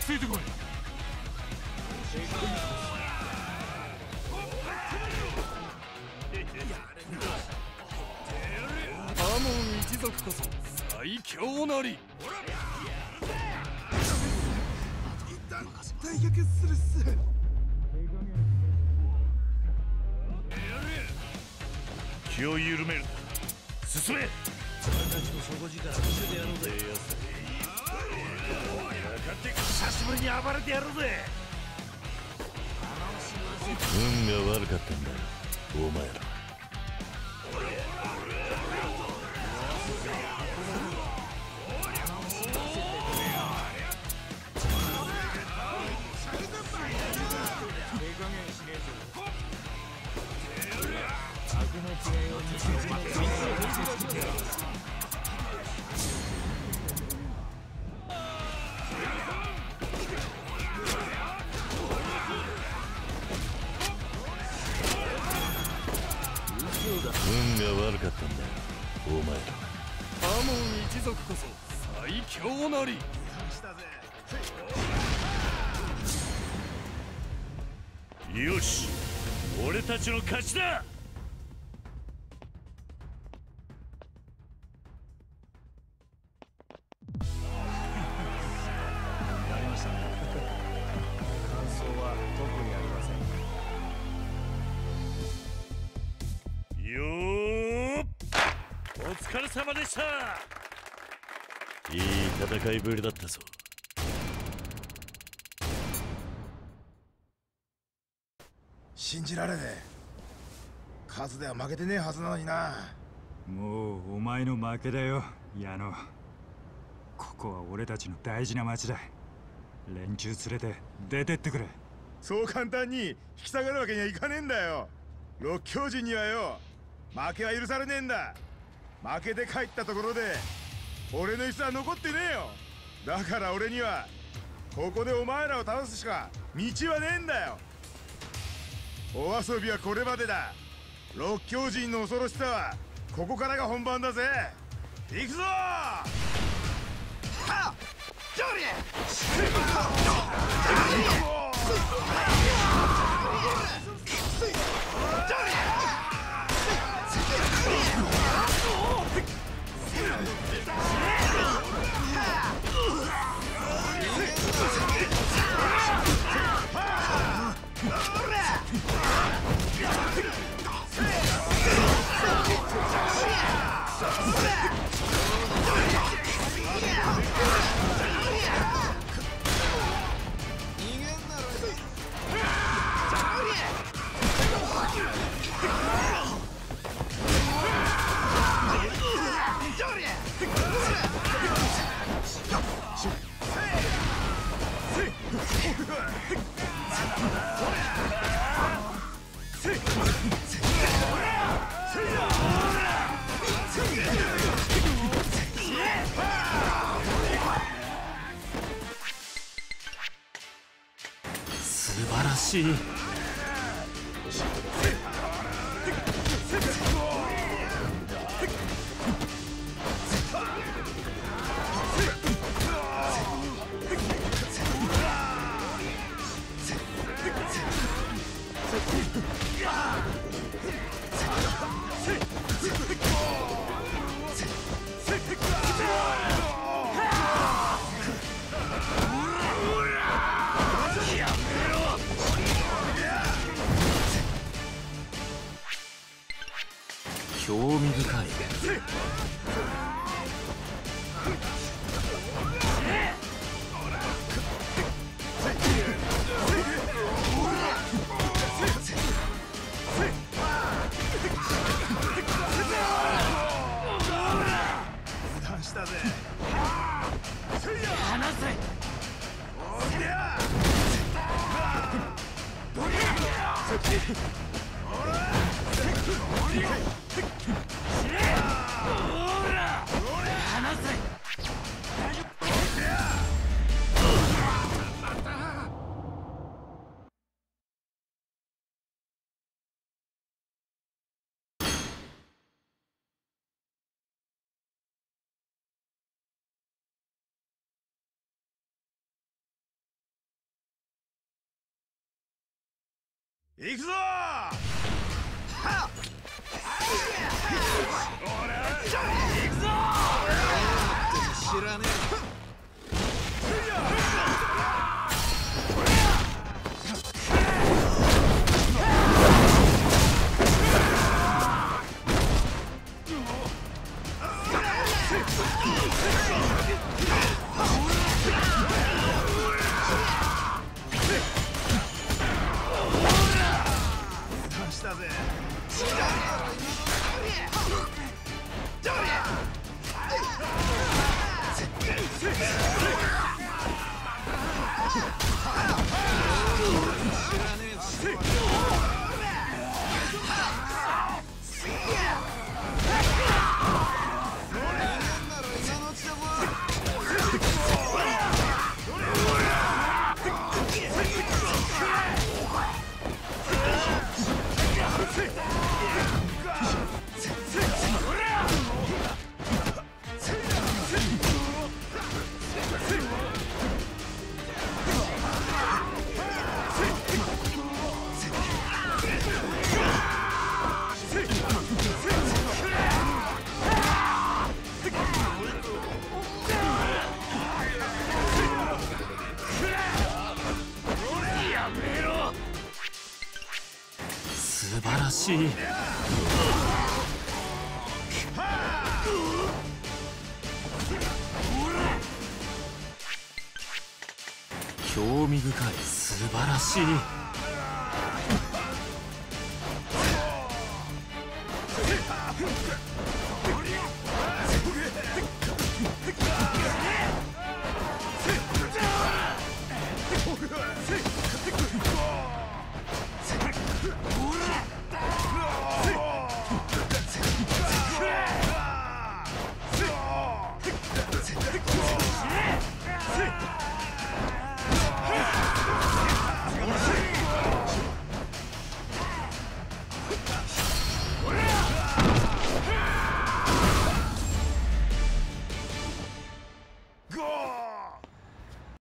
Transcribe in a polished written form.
ついてこい。アモン一族こそ最強なり。 大逆するっす。 気を緩める。進め。俺たちの底力見せてやろうぜ。久しぶりに暴れてやろうぜ。運が悪かったんだよ、お前ら。運が悪かったんだよ、お前ら。アモン一族こそ最強なり。よし、俺たちの勝ちだ。やりましたね。感想は特にありません。よーっ、お疲れ様でした。いい戦いぶりだったぞ。 信じられねえ。数では負けてねえはずなのにな。 もうお前の負けだよ、矢野。ここは俺たちの大事な町だ。連中連れて出てってくれ。 そう簡単に引き下がるわけにはいかねえんだよ。六強人にはよ、負けは許されねえんだ。負けて帰ったところで俺の椅子は残ってねえよ。だから俺にはここでお前らを倒すしか道はねえんだよ。お遊びはこれまでだ。六強人の恐ろしさはここからが本番だぜ。行くぞー。はっ、ジョリー。 素晴らしい。興味深い。 したぜ。 離せ。 おりゃ。 離せ。 行くぞー。行くぞー。知らねえ。したぜ。 素晴らしい。興味深い。素晴らしい。